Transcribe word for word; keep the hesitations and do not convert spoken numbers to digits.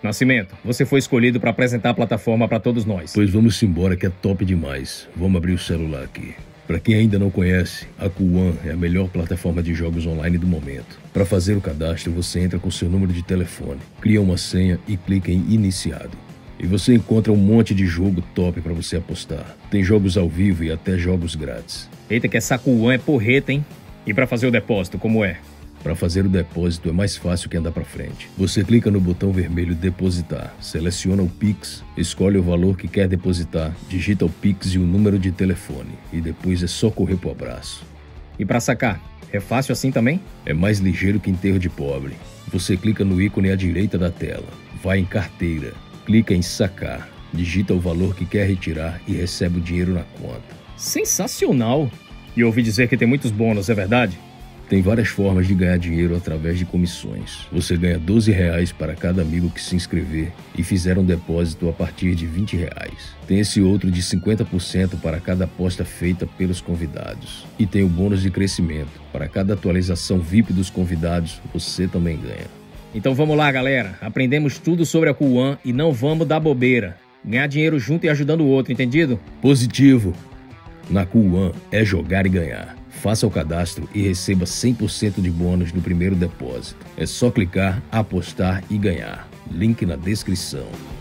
Nascimento, você foi escolhido para apresentar a plataforma para todos nós. Pois vamos embora que é top demais. Vamos abrir o celular aqui. Para quem ainda não conhece, a Kuwan é a melhor plataforma de jogos online do momento. Para fazer o cadastro, você entra com seu número de telefone, cria uma senha e clica em iniciado. E você encontra um monte de jogo top para você apostar. Tem jogos ao vivo e até jogos grátis. Eita, que essa Kuwan é porreta, hein? E para fazer o depósito, como é? Para fazer o depósito é mais fácil que andar para frente. Você clica no botão vermelho Depositar, seleciona o Pix, escolhe o valor que quer depositar, digita o Pix e o número de telefone, e depois é só correr pro abraço. E para sacar, é fácil assim também? É mais ligeiro que enterro de pobre. Você clica no ícone à direita da tela, vai em Carteira, clica em Sacar, digita o valor que quer retirar e recebe o dinheiro na conta. Sensacional! E ouvi dizer que tem muitos bônus, é verdade? Tem várias formas de ganhar dinheiro através de comissões. Você ganha doze reais para cada amigo que se inscrever e fizer um depósito a partir de vinte reais. Tem esse outro de cinquenta por cento para cada aposta feita pelos convidados. E tem o bônus de crescimento. Para cada atualização V I P dos convidados, você também ganha. Então vamos lá, galera. Aprendemos tudo sobre a Kuwan e não vamos dar bobeira. Ganhar dinheiro junto e ajudando o outro, entendido? Positivo! Na Kuwan é jogar e ganhar. Faça o cadastro e receba cem por cento de bônus no primeiro depósito. É só clicar, apostar e ganhar. Link na descrição.